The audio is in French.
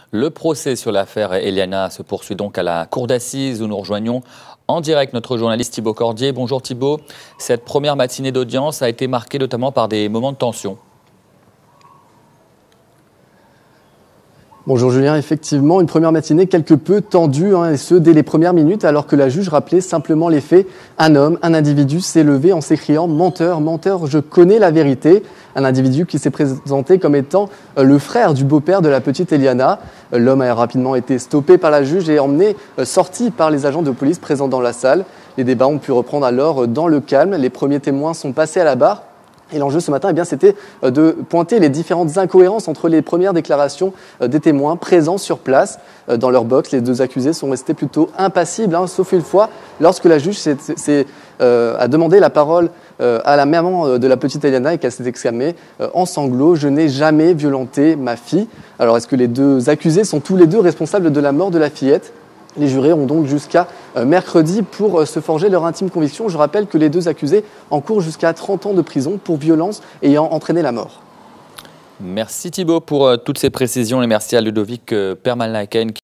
Le procès sur l'affaire Eliana se poursuit donc à la cour d'assises où nous rejoignons en direct notre journaliste Thibaut Cordier. Bonjour Thibaut. Cette première matinée d'audience a été marquée notamment par des moments de tension. Bonjour Julien, effectivement, une première matinée quelque peu tendue, et ce dès les premières minutes, alors que la juge rappelait simplement les faits. Un homme, un individu s'est levé en s'écriant « Menteur, menteur, je connais la vérité ». Un individu qui s'est présenté comme étant le frère du beau-père de la petite Eliana. L'homme a rapidement été stoppé par la juge et sorti par les agents de police présents dans la salle. Les débats ont pu reprendre alors dans le calme. Les premiers témoins sont passés à la barre. Et l'enjeu ce matin, c'était de pointer les différentes incohérences entre les premières déclarations des témoins présents sur place. Dans leur box, les deux accusés sont restés plutôt impassibles, sauf une fois, lorsque la juge a demandé la parole à la maman de la petite Eliana et qu'elle s'est exclamée en sanglots « Je n'ai jamais violenté ma fille ». Alors, est-ce que les deux accusés sont tous les deux responsables de la mort de la fillette ? Les jurés ont donc jusqu'à mercredi pour se forger leur intime conviction. Je rappelle que les deux accusés encourent jusqu'à 30 ans de prison pour violence ayant entraîné la mort. Merci Thibaut pour toutes ces précisions et merci à Ludovic Permalnaken.